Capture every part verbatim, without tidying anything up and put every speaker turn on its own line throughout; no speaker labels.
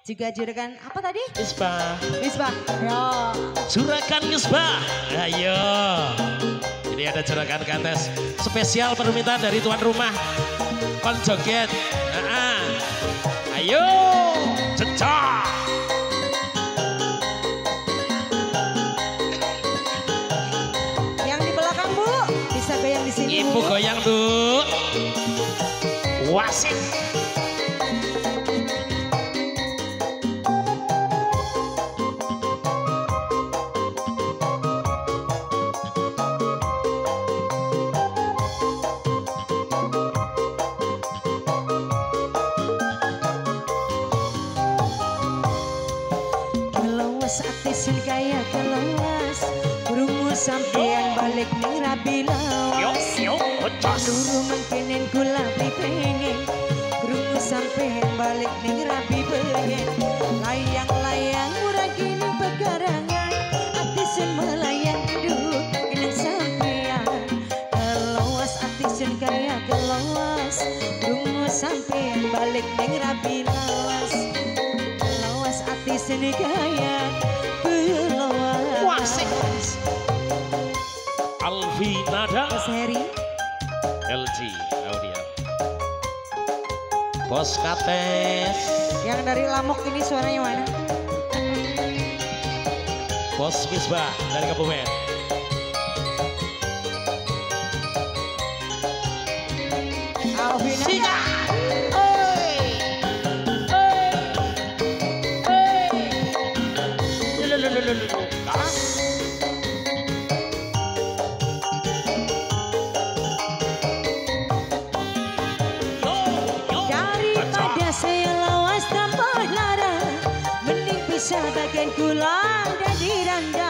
Juga juragan apa tadi?
Misbah.
Misbah. Ya.
Juragan Misbah. Ayo. Ini ada juragan Kates. Spesial permintaan dari tuan rumah. Kon joget. Nah, ayo. Cecah.
Yang di belakang Bu, bisa goyang di sini.
Ibu
Bu.
goyang Bu. Wasit.
Atisin kaya kelas Kurungu sampean balik ning rabi lawas Luru mengkenen kula pengen Kurungu sampean balik ning rabi pengen Layang-layang murah gini pekarangan Atisin melayang duduk kenang sampean Kelas atisin kaya kelas Kurungu sampean balik ning rabi lawas Kelas atisin kaya
Wasik Alfi Nada
Mas Heri
L G Audio Bos Kates
yang dari Lamok ini suaranya mana?
Bos Misbah dari Kebumen
Alfi Nada Daripada saya lawas tanpa lara Mending pisah bagian kula dan diranda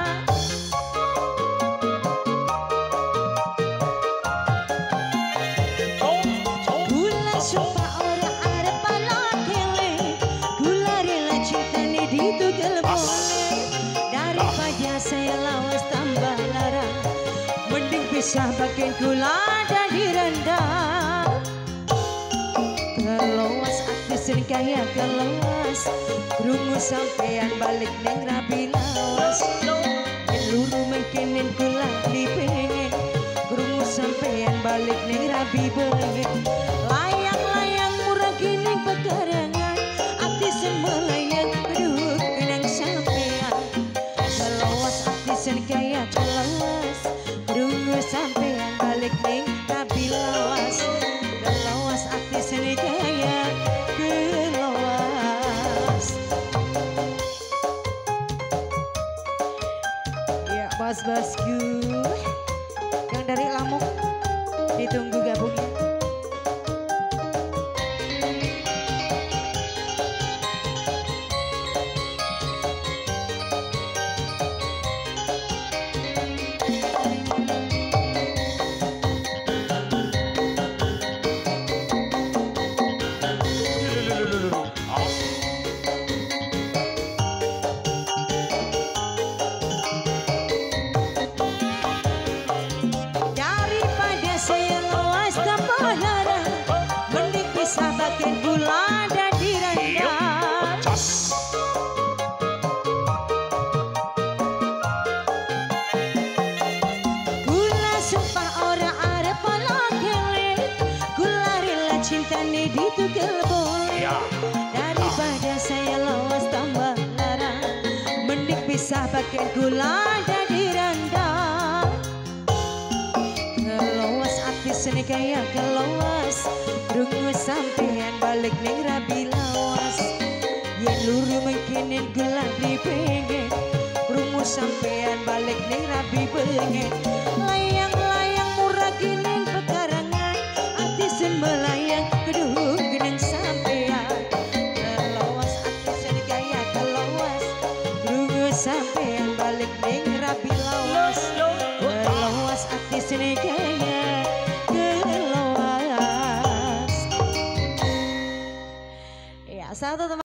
Kula sumpah orang ada pala kele Kula rela cinta ni ditugel boleh Daripada saya lawas tambah lara Mending pisah bagian kula dan diranda Kelas atisin kaya kelas Krungu sampean balik neng rabi lawas Luru mengkenen kula dipengen Krungu sampean balik neng rabi pengen Layang-layang murah gini pekarangan Atisin melayang kedua kenang sampean Kelas atisin kaya kelas Krungu sampean balik neng rabi lawas Kelas atisin kaya kelas Ya bos-bosku yang dari Lamuk ditunggu gabungnya Daripada saya lawas tanpa lara Mending pisah bagian kula dan diranda Kula sumpah orang ada pala kelet Kula rela cinta ni ditugel boleh Daripada saya lawas tambah lara Mending pisah bagian kula dan diranda Kelas atisin kaya kelas Rungu sampean balik neng rabi lawas Yen luru mengkenen gula dipengen Rungu sampean balik neng rabi pengen Layang-layang murah gini pekarangan Atisin melayang kedua genang sampean Kelas atisin kaya kelas Rungu sampean balik neng rabi lawas Kelas atisin kaya kelas Ya satu teman